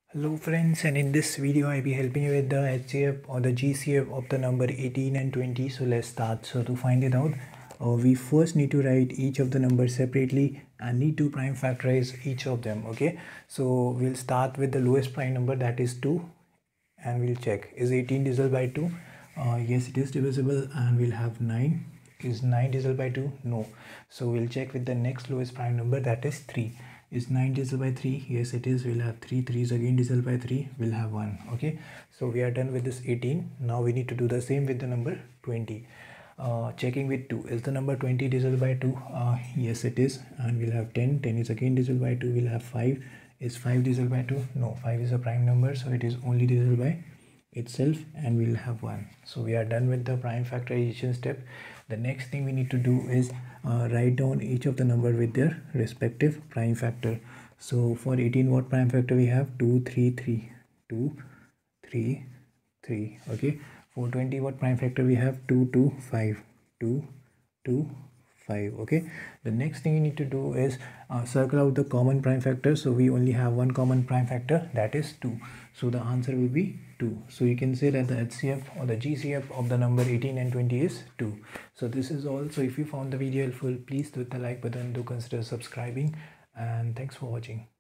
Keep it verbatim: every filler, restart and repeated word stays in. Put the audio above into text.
Hello friends, and in this video I'll be helping you with the H C F or the G C F of the number eighteen and twenty. So let's start. So to find it out, uh, we first need to write each of the numbers separately and need to prime factorize each of them. Okay, so we'll start with the lowest prime number, that is two, and we'll check, is eighteen divisible by two? Uh, yes, it is divisible, and we'll have nine. Is nine divisible by two? No. So we'll check with the next lowest prime number, that is three. Is nine divisible by three? Yes, it is. We'll have three. three is again divisible by three. We'll have one. Okay, so we are done with this eighteen. Now we need to do the same with the number twenty. Uh, checking with two, is the number twenty divisible by two? Uh, yes, it is. And we'll have ten. ten is again divisible by two. We'll have five. Is five divisible by two? No, five is a prime number, so it is only divisible by itself, and we'll have one. So we are done with the prime factorization step. The next thing we need to do is uh, write down each of the number with their respective prime factor. So for eighteen, what prime factor we have? two, three, three, two, three, three. Okay, for twenty, what prime factor we have? two, two, five, two, two, five. Okay, the next thing you need to do is uh, circle out the common prime factor. So we only have one common prime factor, that is two. So the answer will be two. So you can say that the H C F or the G C F of the number eighteen and twenty is two. So this is all. So if you found the video helpful, please hit the like button, do consider subscribing, and thanks for watching.